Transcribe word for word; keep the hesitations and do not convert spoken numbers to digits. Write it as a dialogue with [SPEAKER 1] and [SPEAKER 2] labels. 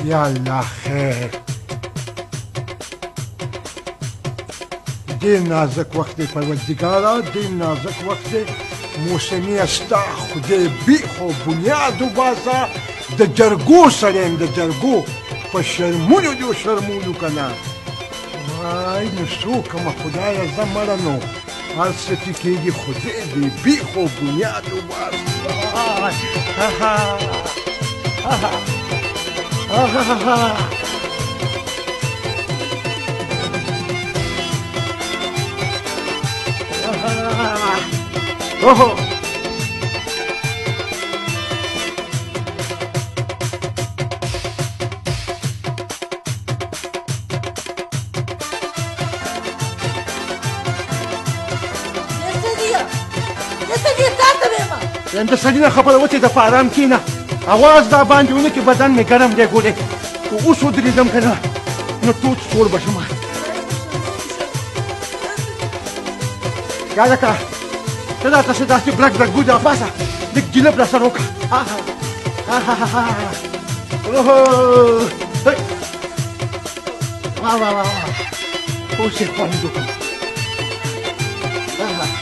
[SPEAKER 1] یا الله خیر. ډېر نازک وخت دی پروردګاره، ډېر نازک وخت دی. موسمي استا خدای بیخ او بنیاد وباسه. د جرګو سره یم، د جرګو په شرمونو دې وشرمولو که نه. وای نو څه وکړمه خدایه، زه مړه نو هر څه چې کېږي خدای دې بیخ او بنیاد وباسه. اوه یم د سړي نه خبره وتې ده، په ارام کښېنه. اواز دا باندې ونه کړې، بدن مې ګرم دی ګولې. خو اوس ودرېدم که نه نو ټوټ سوړ به شم. یاده کړه ته راته څه داسې برګ برګ بوده باسه، لږ جلب را سره وکړه. واه واه واه اوس یې خوند وکړو.